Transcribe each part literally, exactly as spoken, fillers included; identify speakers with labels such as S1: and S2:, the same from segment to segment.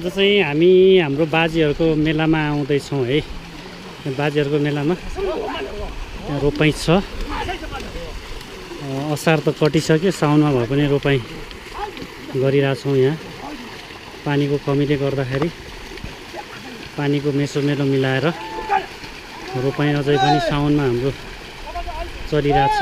S1: आज चाहिँ हामी हाम्रो बाजेहरूको मेलामा आउँदैछौँ है। बाजेहरूको मेलामा रोपाइँ छ। असार त कटिसक्यो, साउनमा भए पनि रोपाइँ गरिरहेछौँ। यहाँ पानीको कमीले गर्दाखेरि पानीको मेसोमेलो मिलाएर रोपाइँ अझै पनि साउनमा हाम्रो चलिरहेछ।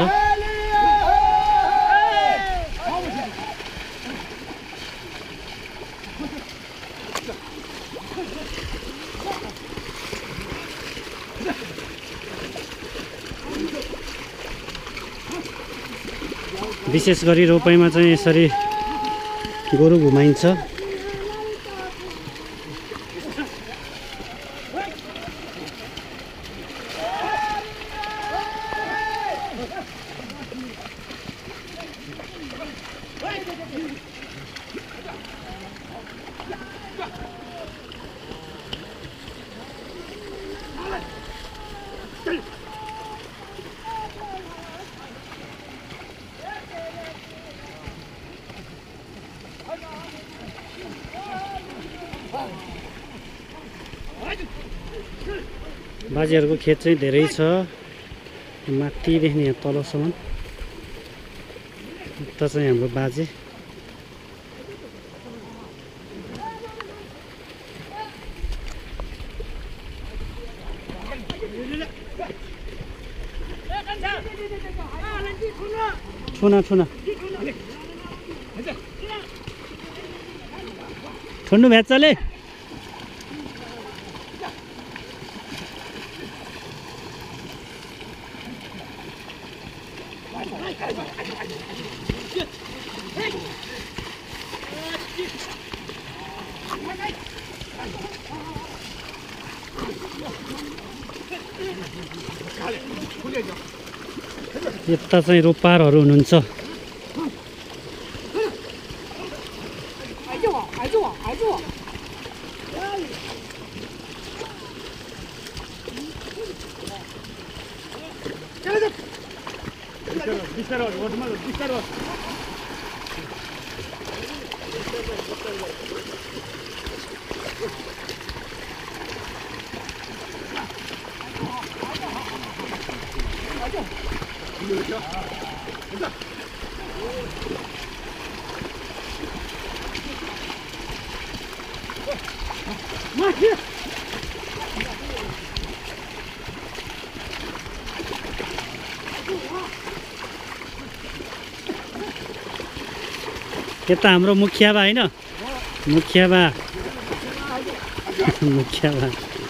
S1: विशेष गरी रोपाइँमा चाहिँ यसरी गोरु घुमाइन्छ। बाजेहरूको खेत चाहिँ धेरै छ, माथिदेखि यहाँ तलसम्म। उता चाहिँ हाम्रो बाजे। छुना छुना ठुन्नु भेच्चाले यता चाहिँ रोपारहरू हुनुहुन्छ। यता हाम्रो मुखिया बा हैन, मुखिया बा मुखिया बा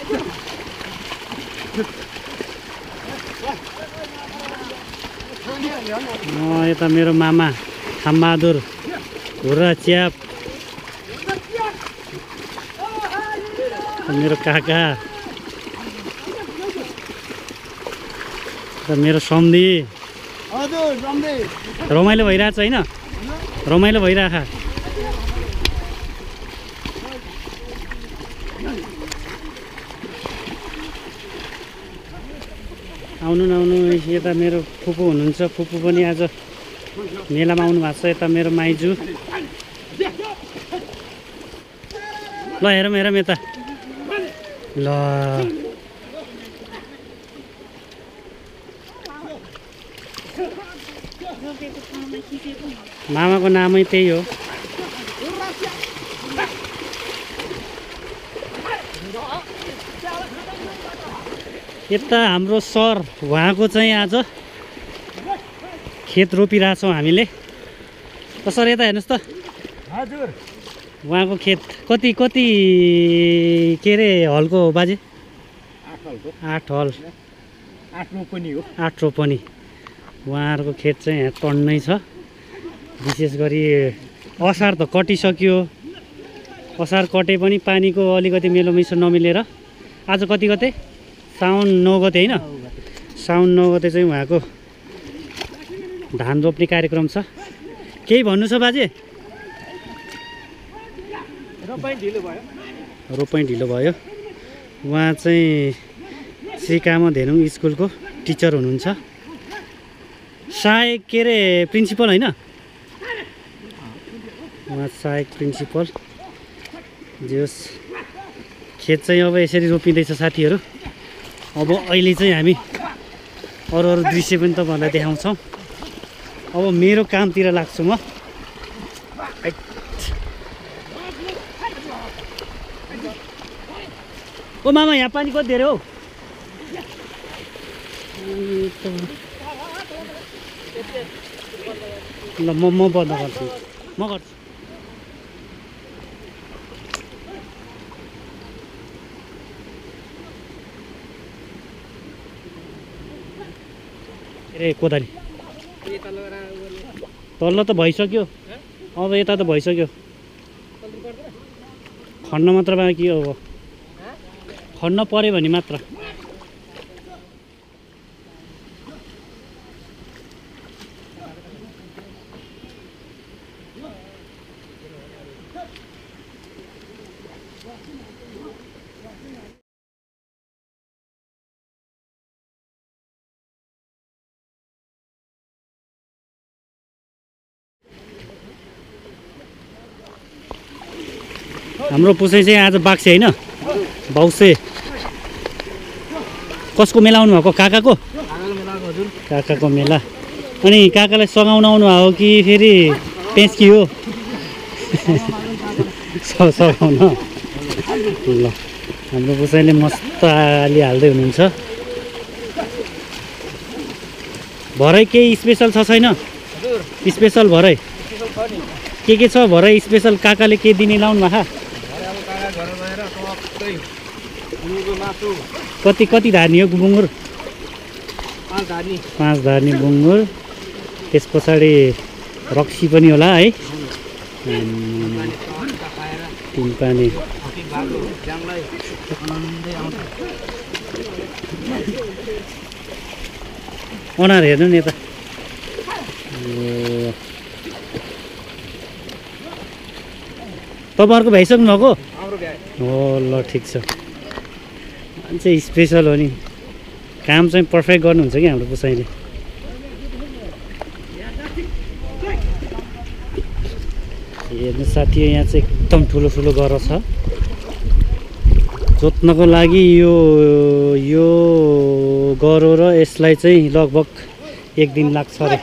S1: यता मेरो मामा थामबहादुर हुर्रा च्याप, मेरो काका, मेरो सम्धी। रमाइलो भइरहेछ हैन, रमाइलो भइरहेछ। आउनु न आउनु, यता मेरो फुपू हुनुहुन्छ। फुपू पनि आज मेलामा आउनु भएको छ। यता मेरो माइजू। ल हेरौँ हेरौँ यता। ल मामाको नामै त्यही हो। यता हाम्रो सर, उहाँको चाहिँ आज खेत रोपिरहेछौँ हामीले। त सर यता हेर्नुहोस् त।
S2: हजुर,
S1: उहाँको खेत कति कति के अरे हलको हो बाजे?
S2: आठ हलको।
S1: आठ हल,
S2: आठ रोपनी हो।
S1: आठ रोपनी। उहाँहरूको खेत चाहिँ यहाँ टन्नै छ। विशेष गरी असार त कटिसक्यो। असार कटे पनि पानीको अलिकति मेलोमिसो नमिलेर आज कति गते? साउन नौ गते होइन? साउन नौ गते चाहिँ उहाँको धान रोप्ने कार्यक्रम छ। केही भन्नु छ बाजे?
S2: रोपाइँ ढिलो भयो।
S1: रोपाइँ ढिलो भयो। उहाँ चाहिँ श्रीकामा धेनुङ स्कुलको टिचर हुनुहुन्छ। सहायक के अरे प्रिन्सिपल होइन? उहाँ सहायक प्रिन्सिपल। जोस् खेत चाहिँ अब यसरी रोपिँदैछ साथीहरू। अब अहिले चाहिँ हामी अरू अरू दृश्य पनि तपाईँहरूलाई देखाउँछौँ। अब मेरो कामतिर लाग्छु म। ओ मामा यहाँ पानी कति धेरै हो? ल म म बन्द गर्छु म गर्छु। ए कोदाली तल्लो त भइसक्यो, अब यता त भइसक्यो, खन्न मात्र बाँकी हो। अब खन्न पऱ्यो भने मात्र। हाम्रो पुसै चाहिँ आज बाक्से होइन, बाउसे। कसको मेला आउनु भएको? काकाको काकाको मेला। अनि काकालाई सघाउन आउनु भएको कि फेरि पेँचकी हो? सघाउन। ल हाम्रो पुसैले मस्त आली हाल्दै हुनुहुन्छ। भरै केही स्पेसल छ छैन? स्पेसल भरै के के छ? भरै स्पेसल काकाले के दिने लाउनु भएको? कति कति धार्नी हो बुङ्गुर? पाँच धार्नी बुङ्गुर। त्यस पछाडि रक्सी पनि होला है, तिन पानी। अनार हेर्नु नि यता। तपाईँहरूको भ्याइसक्नु भएको हो? ल ठिक छ। मान्छे स्पेसल हो नि, काम चाहिँ पर्फेक्ट गर्नुहुन्छ कि हाम्रो पुसाइले। हेर्नु साथी, यहाँ चाहिँ एकदम ठुलो ठुलो गर छ। जोत्नको लागि यो यो गरो र यसलाई चाहिँ लगभग एक दिन लाग्छ अरे।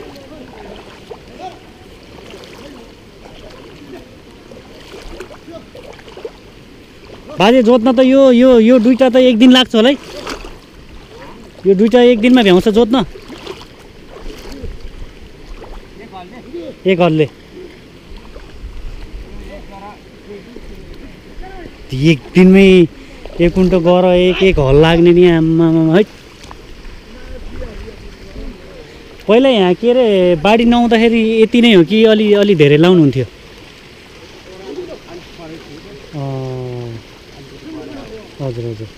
S1: बाजे जोत्न त यो यो यो दुईटा त एक दिन लाग्छ होला है? यो दुईटा एक दिनमा भ्याउँछ जोत्न? एक हलले एक दिनमै एक कुन्टो गर एक एक हल लाग्ने नि आम्मामा है। पहिला यहाँ के अरे बाढी नआउँदाखेरि यति नै हो कि अलि अलि धेरै लाउनुहुन्थ्यो? हजुर हजुर।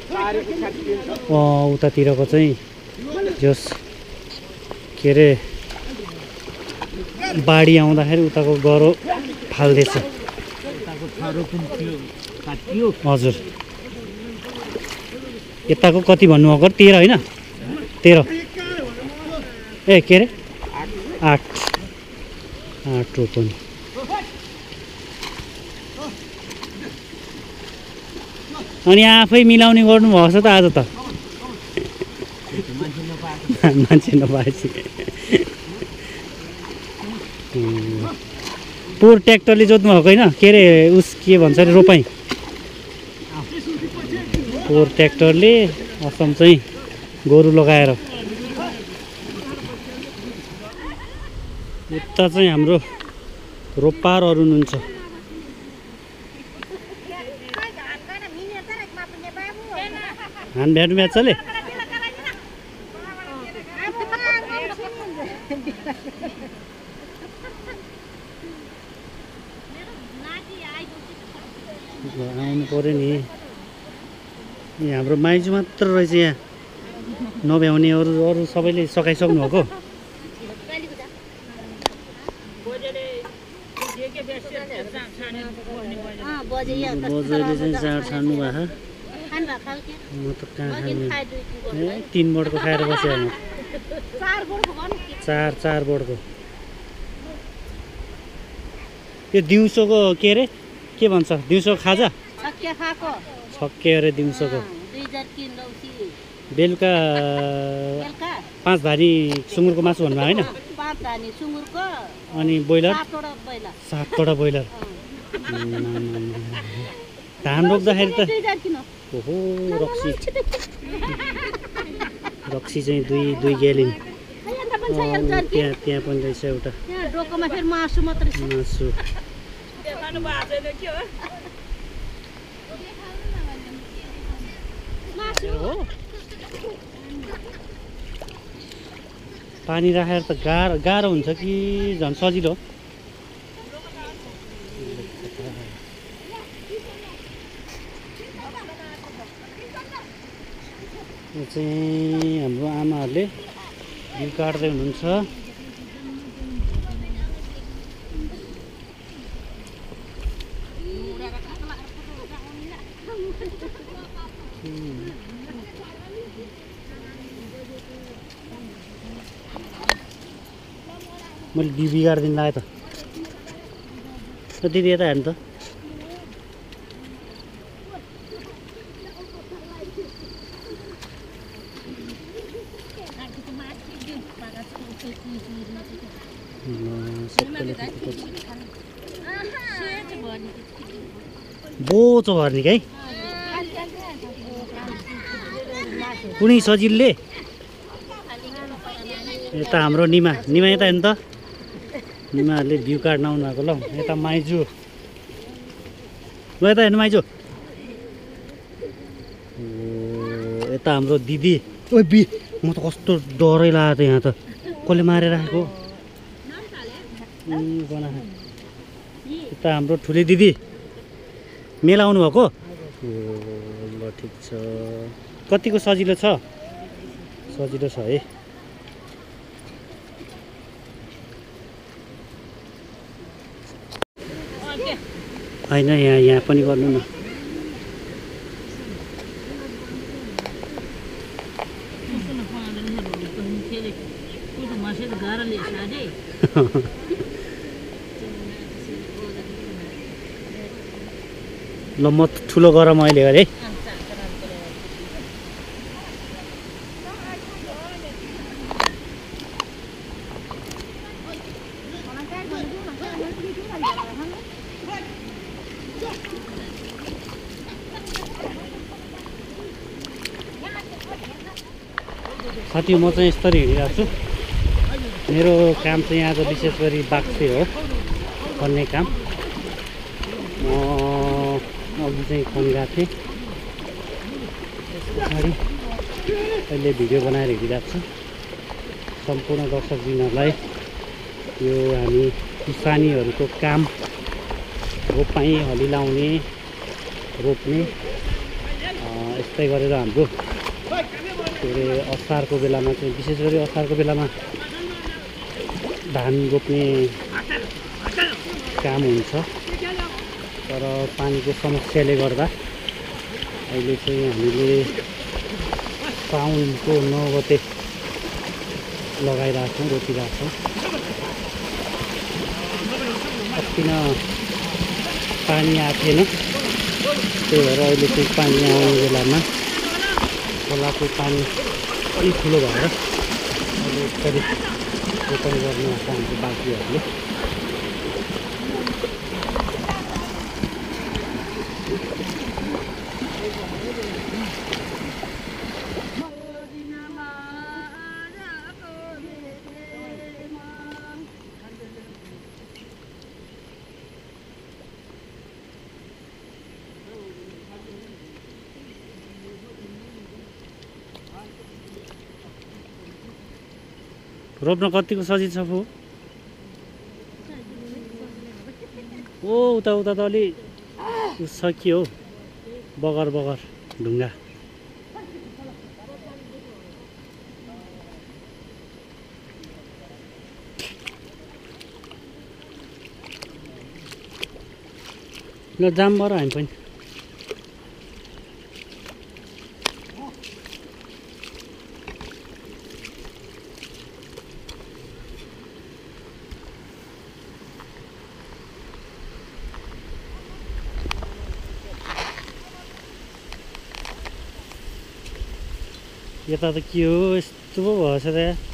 S1: उतातिरको चाहिँ जस के अरे बाढी आउँदाखेरि उताको गह्रो फाल्दैछ। हजुर। यताको कति भन्नुभएको? तेह्र होइन? तेह्र ए के अरे आठ आठ रोपनी। अनि आफै मिलाउने गर्नुभएको छ त आज त। मान्छे नपाएपछि पोहोर ट्र्याक्टरले जोत्नु भएको होइन? के अरे उस के भन्छ अरे रोपाइँ? पोहोर ट्र्याक्टरले, असम चाहिँ गोरु लगाएर। यता चाहिँ हाम्रो रोपारहरू हुनुहुन्छ। हान भ्याट म्याच चले? आउनु पऱ्यो नि। यहाँ हाम्रो माइजू मात्र रहेछ यहाँ नभ्याउने, अरू अरू सबैले सकाइसक्नु भएको। बजारले चाहिँ चाड छाड्नु भएको। म त कहाँ खाने? ए तिन बोर्डको खाएर बसेँ म। चार चार बोर्डको। यो दिउँसोको के अरे के भन्छ दिउँसो खाजा
S3: छक्के खाएको
S1: छक्के अरे दिउँसोको
S3: दुई हजार किलो लौसी
S1: बेलुका
S3: बेलुका
S1: पाँच भारी सुँगुरको मासु भन्नुभयो होइन
S3: पाँच धानी सुँगुरको
S1: अनि ब्रोइलर
S3: सातवटा बैला
S1: सातवटा ब्रोइलर धान रोप्दाखेरि त
S3: दुई हजार किलो
S1: ओहो रक्सी रक्सी चाहिँ दुई दुई ग्यालिन त्यहाँ त्यहाँ पनि रहेछ एउटा
S3: यहाँ डोकोमा फेरि मासु मात्रै छ
S1: मासु हो पानी राखेर त गाह्रो गाह्रो हुन्छ कि झन् सजिलो यो चाहिँ हाम्रो आमाहरूले बिउ काट्दै हुनुहुन्छ मैले बिउ बिगारिदिनु लाग्यो त दिदी यता हेर्नु त बोचो भर्ने है कुनै सजिलोले यता हाम्रो निमा निमा यता हेर्नु त निमाहरूले बिउ काट्न आउनु भएको ल यता माइजू ल यता हेर्नु माइजू यता हाम्रो दिदी ओ बि म त कस्तो डरै लाग्यो त यहाँ त कसले मारेर राखेको यता हाम्रो ठुली दिदी मेला आउनु भएको ल ठिक छ कतिको सजिलो छ सजिलो छ है होइन यहाँ यहाँ पनि गर्नु न ल म ठुलो गरम अहिले गरेँ साथी म चाहिँ यस्तरी हिँडिरहेको छु मेरो काम चाहिँ आज विशेष गरी बाक्से हो खन्ने काम म अघि चाहिँ खनिरहेको थिएँ पछाडि अहिले भिडियो बनाएर हिँडिरहेको छु सम्पूर्ण दर्शकदिनहरूलाई यो हामी किसानीहरूको काम रोपाइँ हली लाउने रोप्ने यस्तै गरेर हाम्रो के अरे असारको बेलामा चाहिँ विशेष गरी असारको बेलामा धान रोप्ने काम हुन्छ तर पानीको समस्याले गर्दा अहिले चाहिँ हामीले साउनको नौ गते लगाइरहेको छौँ रोपिरहेको छौँ किन पानी आएको थिएन त्यही भएर अहिले चाहिँ पानी आउने बेलामा खोलाको पानी अलिक ठुलो भएर अहिले यसरी रोपनी गर्नु आएको हाम्रो बाँकीहरूले रोप्न कतिको सजिलो छ फु ओ उता उता त अलि सकियो हौ बगर बगर ढुङ्गा ल जाम बर हामी पनि यता त के हो यस्तो पो भएछ त